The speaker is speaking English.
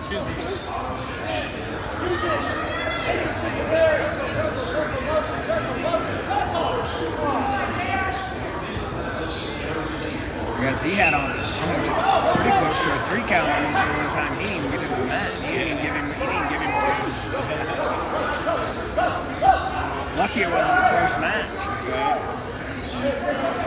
Two these. Because he had on pretty close to a 3 count on him for one time. He didn't even get into the match. He didn't give him Lucky it wasn't a close match.